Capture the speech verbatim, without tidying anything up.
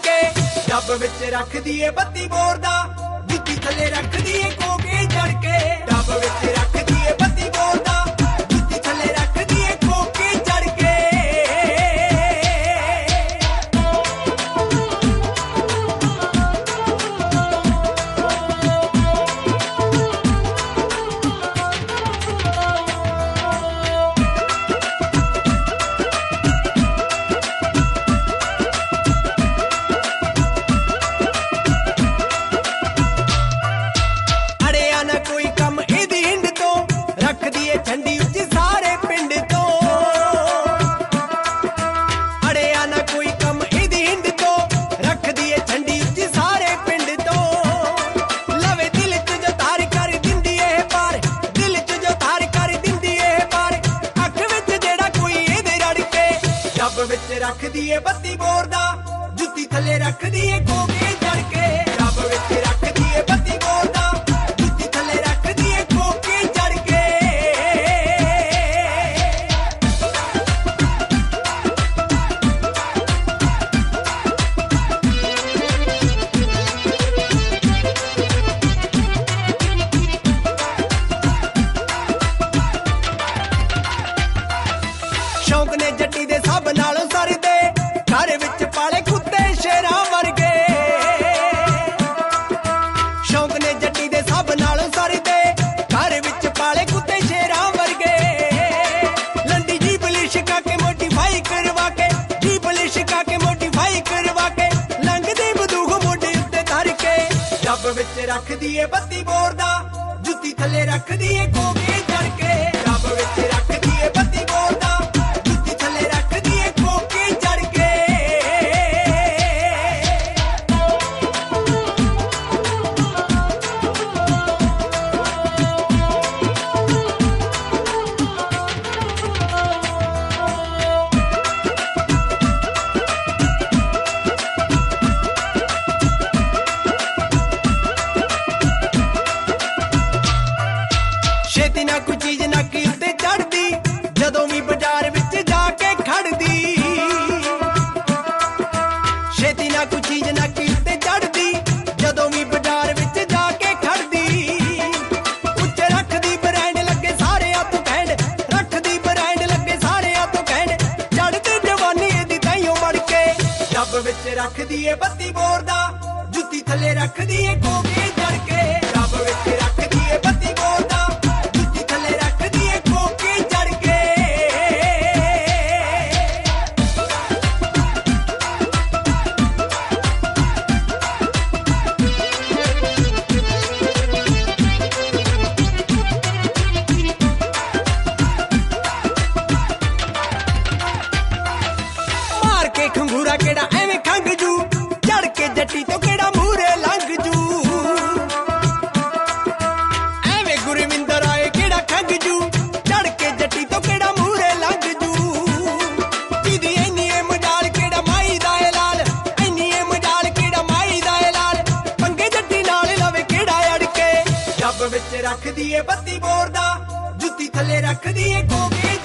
ਕੇ ਡੱਬ ਵਿੱਚ ਰੱਖਦੀ ਏ ਬੱਤੀ ਬੋਰਦਾ ਜੁੱਤੀ ਥੱਲੇ ਰੱਖਦੀ ਏ ਕੋਕੇ ਚੜ ਕੇ ਡੱਬ ਵਿੱਚ ਰੱਖਦੀ ਏ ਬੱਤੀ ਬੋਰਦਾ ਜੁੱਤੀ ਥੱਲੇ ਰੱਖਦੀ ਏ ਕੋਕੇ ਚੜ ਕੇ ਠੰਡੀ ਉੱਚੀ ਸਾਰੇ ਪਿੰਡ ਤੋਂ ਅੜਿਆ ਨਾ ਕੋਈ ਕੰਮ ਇਹਦੀ ਹਿੰਡ ਤੋਂ ਰੱਖਦੀ ਏ ਠੰਡੀ ਉੱਚੀ ਸਾਰੇ ਪਿੰਡ ਤੋਂ ਲਵੇ ਦਿਲ ਚ ਜੋ ਤਾਰ ਕਰ ਦਿੰਦੀ ਏ ਪਾਰ ਦਿਲ ਚ ਜੋ ਤਾਰ ਕਰ ਦਿੰਦੀ ਏ ਪਾਰ ਅੱਖ ਵਿੱਚ ਜਿਹੜਾ ਕੋਈ ਇਹਦੇ ਰੜ ਕੇ ਡੱਬ ਵਿੱਚ ਰੱਖਦੀ ਏ ਬੱਤੀ ਬੋਰਦਾ ਜੁੱਤੀ ਥੱਲੇ ਰੱਖਦੀ ਏ ਕੋਕੇ ਚੜ ਕੇ ਡੱਬ ਵਿੱਚ ਰੱਖਦੀ ਏ ਬੱਤੀ ਬੋਰਦਾ ਜੁੱਤੀ ਥੱਲੇ ਰੱਖਦੀ ਏ ਕੋਕੇ ਚੜ ਕੇ ਸ਼ੌਂਕ ਨੇ ਜੱਟੀ ਦੇ ਸਭ ਨਾਲੋਂ ਸਰਦੇ ਘਰ ਵਿੱਚ ਪਾਲੇ ਕੁੱਤੇ ਸ਼ੇਰਾਂ ਵਰਗੇ ਸ਼ੌਂਕ ਨੇ ਜੱਟੀ ਦੇ ਸਭ ਨਾਲੋਂ ਸਰਦੇ ਘਰ ਵਿੱਚ ਪਾਲੇ ਕੁੱਤੇ ਸ਼ੇਰਾਂ ਵਰਗੇ ਲੰਡੀ ਜੀਪ ਲਿਸ਼ਕਾ ਕੇ ਮੋਡੀਫਾਈ ਕਰਵਾ ਕੇ ਜੀਪ ਲਿਸ਼ਕਾ ਕੇ ਮੋਡੀਫਾਈ ਕਰਵਾ ਕੇ ਲੰਘਦੀ ਬੰਦੂਕ ਮੋਢੇ ਉੱਤੇ ਧਰ ਕੇ ਡੱਬ ਵਿੱਚ ਰੱਖਦੀ ਏ ਬੱਤੀ ਬੋਰਦਾ ਜੁੱਤੀ ਥੱਲੇ ਰੱਖਦੀ ਏ ਕੋਕੇ ਚੜ ਕੇ ਡੱਬ ਵਿੱਚ ਰੱਖਦੀ ਏ ਬੱਤੀ ਬੋਰਦਾ ਛੇਤੀ ਨਾ ਕੋਈ ਚੀਜ਼ ਨੱਕ ਉੱਤੇ ਚੜਦੀ ਜਦੋਂ ਵੀ ਬਾਜ਼ਾਰ ਵਿੱਚ ਜਾ ਕੇ ਖੜਦੀ ਛੇਤੀ ਨਾ ਕੋਈ ਚੀਜ਼ ਨੱਕ ਉੱਤੇ ਚੜਦੀ ਜਦੋਂ ਵੀ ਬਾਜ਼ਾਰ ਵਿੱਚ ਜਾ ਕੇ ਖੜਦੀ ਉੱਚੇ ਰੱਖਦੀ ਬ੍ਰਾਂਡ ਲੱਗੇ ਸਾਰਿਆਂ ਤੋਂ ਕਹਿਣ ਰੱਖਦੀ ਬ੍ਰਾਂਡ ਲੱਗੇ ਸਾਰਿਆਂ ਤੋਂ ਕਹਿਣ ਚੜ੍ਹਦੀ ਜਵਾਨੀ ਇਹਦੀ ਤਾਈਓ ਮੜ ਕੇ ਡੱਬ ਵਿੱਚ ਰੱਖਦੀ ਏ ਬੱਤੀ ਬੋਰਦਾ ਜੁੱਤੀ ਥੱਲੇ ਰੱਖਦੀ ਏ ਕੋਕੇ ਚੜ ਕੇ ਡੱਬ ਵਿੱਚ ਰੱਖਦੀ ਏ ਬੱਤੀ ਬੋਰਦਾ ਖੰਗੂਰਾ ਕਿਹੜਾ ਐਵੇਂ ਖੰਗ ਜੂ ਚੜ ਕੇ ਜੱਟੀ ਤੋਂ ਕਿਹੜਾ ਮੂਰੇ ਲੰਘ ਜੂ ਐਵੇਂ ਗੁਰਵਿੰਦਰ ਆਏ ਕਿਹੜਾ ਖੰਗ ਜੂ ਚੜ ਕੇ ਜੱਟੀ ਤੋਂ ਕਿਹੜਾ ਮੂਰੇ ਲੰਘ ਜੂ ਜਿਹਦੀ ਇੰਨੀ ਏ ਮਜਾਲ ਕਿਹੜਾ ਮਾਈ ਦਾ ਏ ਲਾਲ ਇੰਨੀ ਏ ਮਜਾਲ ਕਿਹੜਾ ਮਾਈ ਦਾ ਏ ਲਾਲ ਪੰਗੇ ਜੱਟੀ ਨਾਲ ਲਵੇ ਕਿਹੜਾ ਅੜ ਕੇ ਡੱਬ ਵਿੱਚ ਰੱਖਦੀ ਏ ਬੱਤੀ ਬੋਰਦਾ ਜੁੱਤੀ ਥੱਲੇ ਰੱਖਦੀ ਏ ਕੋਕੇ